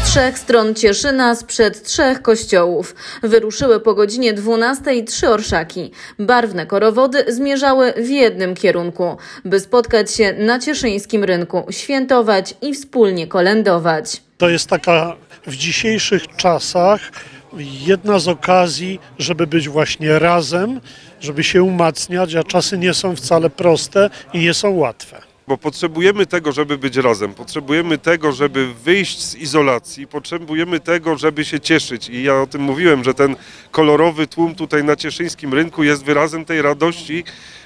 trzech stron Cieszyna sprzed 3 kościołów. Wyruszyły po godzinie 12 3 orszaki. Barwne korowody zmierzały w jednym kierunku, by spotkać się na cieszyńskim rynku, świętować i wspólnie kolędować. To jest taka w dzisiejszych czasach jedna z okazji, żeby być właśnie razem, żeby się umacniać, a czasy nie są wcale proste i nie są łatwe. Bo potrzebujemy tego, żeby być razem, potrzebujemy tego, żeby wyjść z izolacji, potrzebujemy tego, żeby się cieszyć. I ja o tym mówiłem, że ten kolorowy tłum tutaj na cieszyńskim rynku jest wyrazem tej radości,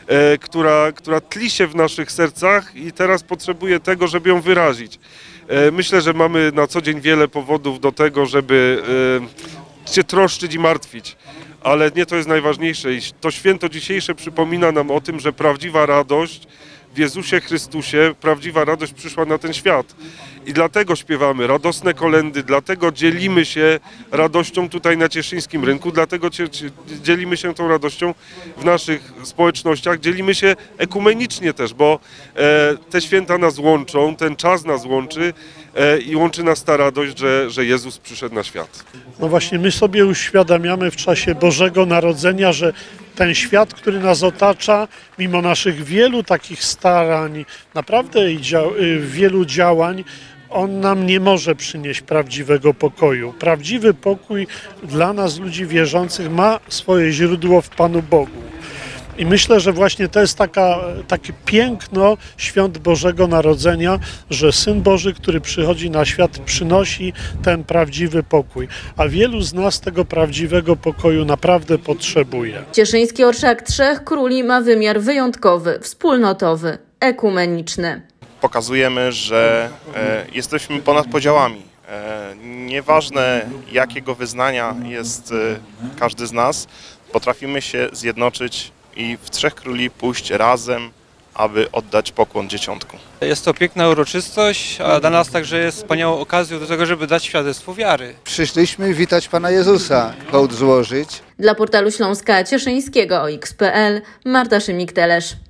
która tli się w naszych sercach i teraz potrzebuje tego, żeby ją wyrazić. Myślę, że mamy na co dzień wiele powodów do tego, żeby się troszczyć i martwić. Ale nie to jest najważniejsze. I to święto dzisiejsze przypomina nam o tym, że prawdziwa radość w Jezusie Chrystusie, prawdziwa radość przyszła na ten świat. I dlatego śpiewamy radosne kolędy, dlatego dzielimy się radością tutaj na cieszyńskim rynku, dlatego dzielimy się tą radością w naszych społecznościach, dzielimy się ekumenicznie też, bo te święta nas łączą, ten czas nas łączy i łączy nas ta radość, że Jezus przyszedł na świat. No właśnie, my sobie uświadamiamy w czasie Bożego Narodzenia, że ten świat, który nas otacza, mimo naszych wielu takich starań, naprawdę wielu działań, on nam nie może przynieść prawdziwego pokoju. Prawdziwy pokój dla nas, ludzi wierzących, ma swoje źródło w Panu Bogu. I myślę, że właśnie to jest takie piękno świąt Bożego Narodzenia, że Syn Boży, który przychodzi na świat, przynosi ten prawdziwy pokój. A wielu z nas tego prawdziwego pokoju naprawdę potrzebuje. Cieszyński orszak Trzech Króli ma wymiar wyjątkowy, wspólnotowy, ekumeniczny. Pokazujemy, że jesteśmy ponad podziałami. Nieważne jakiego wyznania jest każdy z nas, potrafimy się zjednoczyć i w Trzech Króli pójść razem, aby oddać pokłon Dzieciątku. Jest to piękna uroczystość, a dla nas także jest wspaniałą okazją do tego, żeby dać świadectwo wiary. Przyszliśmy witać Pana Jezusa, hołd złożyć. Dla portalu Śląska Cieszyńskiego OX.pl Marta Szymik-Telesz.